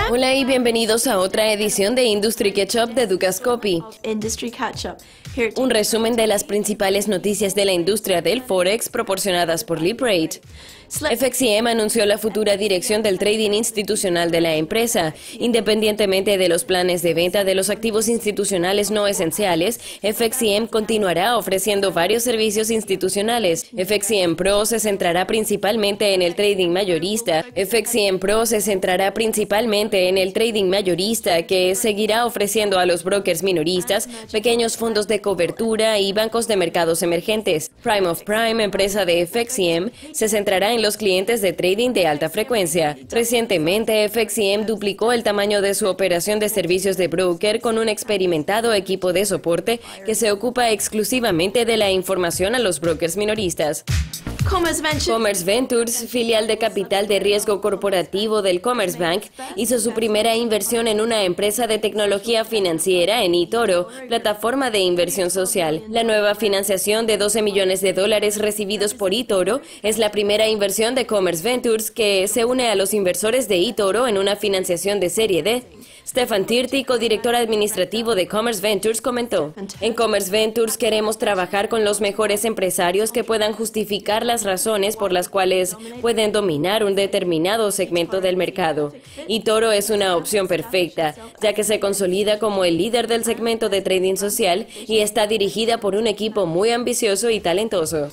Hola y bienvenidos a otra edición de Industry Catch-Up de Dukascopy. Un resumen de las principales noticias de la industria del Forex proporcionadas por LeapRate. FXCM anunció la futura dirección del trading institucional de la empresa. Independientemente de los planes de venta de los activos institucionales no esenciales, FXCM continuará ofreciendo varios servicios institucionales. FXCM Pro se centrará principalmente en el trading mayorista. FXCM Pro se centrará principalmente en el trading mayorista, que seguirá ofreciendo a los brokers minoristas, pequeños fondos de cobertura y bancos de mercados emergentes. Prime of Prime, empresa de FXCM, se centrará en los clientes de trading de alta frecuencia. Recientemente, FXCM duplicó el tamaño de su operación de servicios de broker con un experimentado equipo de soporte que se ocupa exclusivamente de la información a los brokers minoristas. Commerce Ventures, filial de capital de riesgo corporativo del Commerce Bank, hizo su primera inversión en una empresa de tecnología financiera en eToro, plataforma de inversión social. La nueva financiación de $12 millones recibidos por eToro es la primera inversión de Commerce Ventures que se une a los inversores de eToro en una financiación de serie D. Stefan Tirti, codirector administrativo de Commerce Ventures, comentó: "En Commerce Ventures queremos trabajar con los mejores empresarios que puedan justificar las razones por las cuales pueden dominar un determinado segmento del mercado. eToro es una opción perfecta, ya que se consolida como el líder del segmento de trading social y está dirigida por un equipo muy ambicioso y talentoso".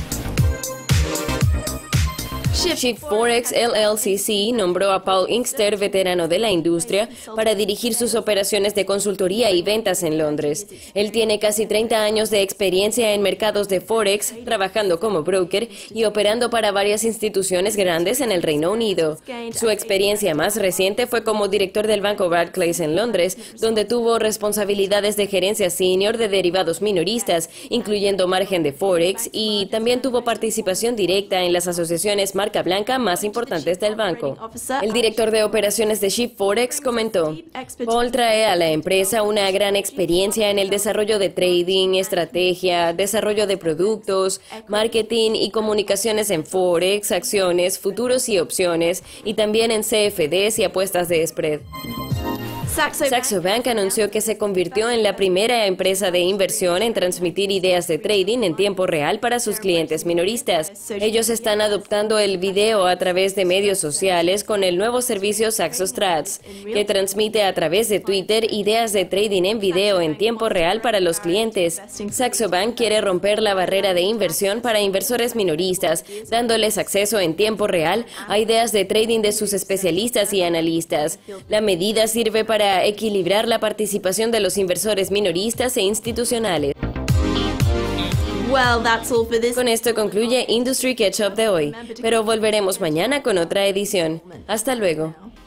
Shift Forex LLCC nombró a Paul Inkster, veterano de la industria, para dirigir sus operaciones de consultoría y ventas en Londres. Él tiene casi 30 años de experiencia en mercados de Forex, trabajando como broker y operando para varias instituciones grandes en el Reino Unido. Su experiencia más reciente fue como director del banco Barclays en Londres, donde tuvo responsabilidades de gerencia senior de derivados minoristas, incluyendo margen de Forex, y también tuvo participación directa en las asociaciones marca blanca más importantes del banco. El director de operaciones de Shift Forex comentó: "Paul trae a la empresa una gran experiencia en el desarrollo de trading, estrategia, desarrollo de productos, marketing y comunicaciones en Forex, acciones, futuros y opciones, y también en CFDs y apuestas de spread". Saxo Bank anunció que se convirtió en la primera empresa de inversión en transmitir ideas de trading en tiempo real para sus clientes minoristas. Ellos están adoptando el video a través de medios sociales con el nuevo servicio Saxo Strats, que transmite a través de Twitter ideas de trading en video en tiempo real para los clientes. Saxo Bank quiere romper la barrera de inversión para inversores minoristas, dándoles acceso en tiempo real a ideas de trading de sus especialistas y analistas. La medida sirve para equilibrar la participación de los inversores minoristas e institucionales. Con esto concluye Industry Catch-Up de hoy, pero volveremos mañana con otra edición. Hasta luego.